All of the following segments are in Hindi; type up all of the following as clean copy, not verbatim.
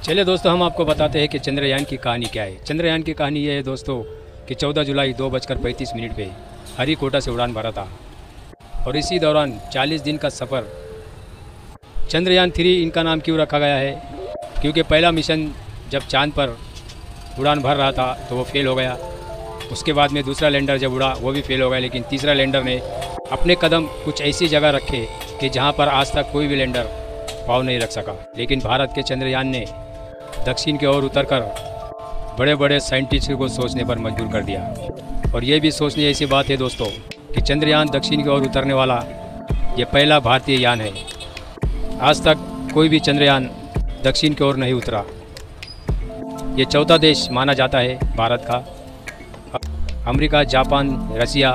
चलिए दोस्तों, हम आपको बताते हैं कि चंद्रयान की कहानी क्या है। चंद्रयान की कहानी ये है दोस्तों कि 14 जुलाई 2:35 पे हरिकोटा से उड़ान भरा था और इसी दौरान 40 दिन का सफ़र। चंद्रयान 3 इनका नाम क्यों रखा गया है? क्योंकि पहला मिशन जब चांद पर उड़ान भर रहा था तो वो फेल हो गया। उसके बाद में दूसरा लैंडर जब उड़ा वो भी फेल हो गया, लेकिन तीसरा लैंडर ने अपने कदम कुछ ऐसी जगह रखे कि जहाँ पर आज तक कोई भी लैंडर पाँव नहीं रख सका। लेकिन भारत के चंद्रयान ने दक्षिण की ओर उतरकर बड़े बड़े साइंटिस्ट को सोचने पर मजबूर कर दिया। और ये भी सोचने ऐसी बात है दोस्तों कि चंद्रयान दक्षिण की ओर उतरने वाला ये पहला भारतीय यान है। आज तक कोई भी चंद्रयान दक्षिण की ओर नहीं उतरा। ये चौथा देश माना जाता है भारत का। अमेरिका, जापान, रसिया,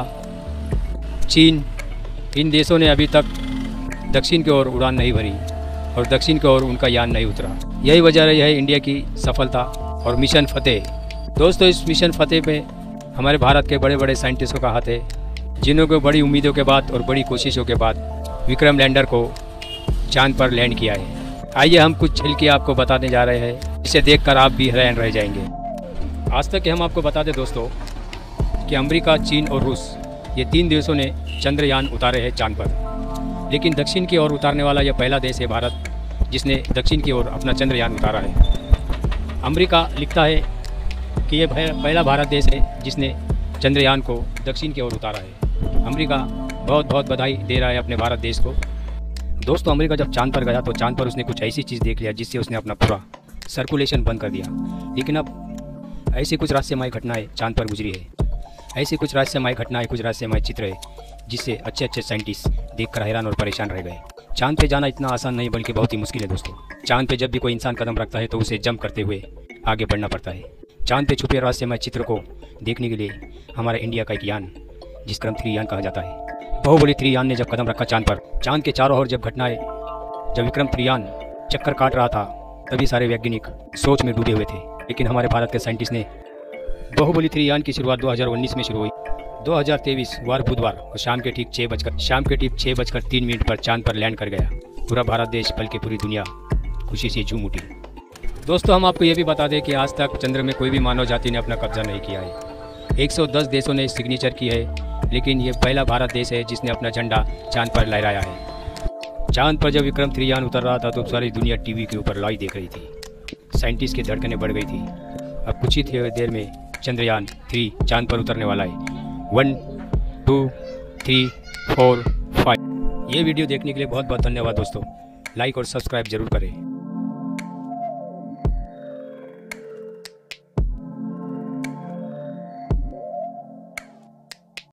चीन, इन देशों ने अभी तक दक्षिण की ओर उड़ान नहीं भरी और दक्षिण की ओर उनका यान नहीं उतरा। यही वजह रही है इंडिया की सफलता और मिशन फतेह। दोस्तों, इस मिशन फतेह पे हमारे भारत के बड़े बड़े साइंटिस्टों का हाथ है, जिन्होंने बड़ी उम्मीदों के बाद और बड़ी कोशिशों के बाद विक्रम लैंडर को चांद पर लैंड किया है। आइए हम कुछ झलकी आपको बताने जा रहे हैं, इसे देखकर आप भी हैरान रह जाएंगे। आज तक हम आपको बता दें दोस्तों कि अमेरिका, चीन और रूस ये 3 देशों ने चंद्रयान उतारे हैं चांद पर, लेकिन दक्षिण की ओर उतारने वाला यह पहला देश है भारत, जिसने दक्षिण की ओर अपना चंद्रयान उतारा है। अमेरिका लिखता है कि यह पहला भारत देश है जिसने चंद्रयान को दक्षिण की ओर उतारा है। अमेरिका बहुत बहुत बधाई दे रहा है अपने भारत देश को। दोस्तों, अमेरिका जब चांद पर गया तो चांद पर उसने कुछ ऐसी चीज़ देख लिया जिससे उसने अपना पूरा सर्कुलेशन बंद कर दिया। लेकिन अब ऐसी कुछ रहस्यमय घटनाएं चांद पर गुजरी है, ऐसी कुछ रहस्यमय घटनाएं, कुछ रहस्यमय चित्र है जिससे अच्छे अच्छे साइंटिस्ट देखकर हैरान और परेशान रह गए। चांद पे जाना इतना आसान नहीं बल्कि बहुत ही मुश्किल है दोस्तों। चांद पे जब भी कोई इंसान कदम रखता है तो उसे जंप करते हुए आगे बढ़ना पड़ता है। चांद पे छुपे रहस्यमय चित्र को देखने के लिए हमारे इंडिया का एक यान, जिस विक्रम 3 यान कहा जाता है, बाहुबली 3 यान ने जब कदम रखा चांद पर, चांद के चारों ओर जब घटनाएं, जब विक्रम 3 यान चक्कर काट रहा था, तभी सारे वैज्ञानिक सोच में डूबे हुए थे। लेकिन हमारे भारत के साइंटिस्ट ने बाहुबली 3 यान की शुरुआत 2019 में शुरू हुई। 2023 वार बुधवार और शाम के ठीक 6:03 पर चांद पर लैंड कर गया। पूरा भारत देश बल्कि पूरी दुनिया खुशी से झूम उठी। दोस्तों, हम आपको ये भी बता दें कि आज तक चंद्र में कोई भी मानव जाति ने अपना कब्जा नहीं किया है। 110 देशों ने सिग्नेचर की है, लेकिन ये पहला भारत देश है जिसने अपना झंडा चांद पर लहराया है। चांद पर जब विक्रम 3 यान उतर रहा था तो सारी दुनिया टीवी के ऊपर लाइव देख रही थी। साइंटिस्ट की धड़कनें बढ़ गई थी। अब कुछ ही देर में चंद्रयान 3 चांद पर उतरने वाला है। 1 2 3 4 5। ये वीडियो देखने के लिए बहुत बहुत धन्यवाद दोस्तों। लाइक और सब्सक्राइब जरूर करें।